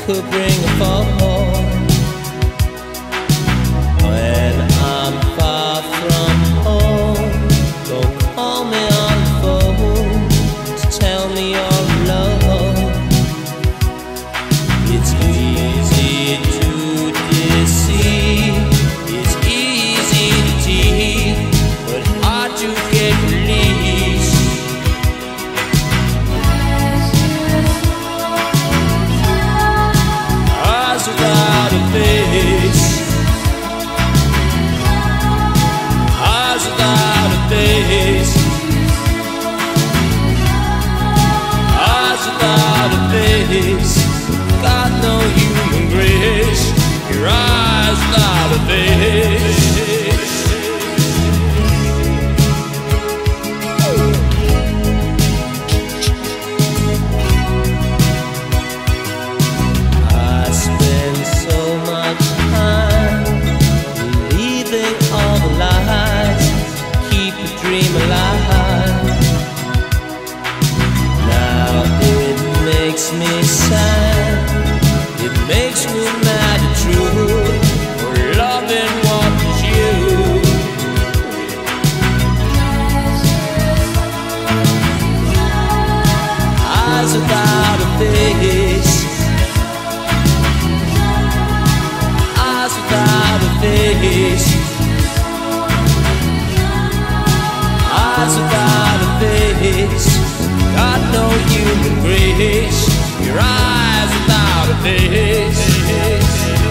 could bring a fall. When I'm far from home, don't call me on the phone to tell me you're alone. It's easy to deceive, it's easy to tease, but hard to get release. Eyes without a face, eyes without a face, eyes without a face. Got no human grace. Your eyes without a face. I spend so much time believing all the lies, keep a dream alive. Now it makes me sad, it makes me mad and true, for loving what is you. Eyes without a face, eyes without a face, eyes without a face. Got no human grace. Your eyes without a face.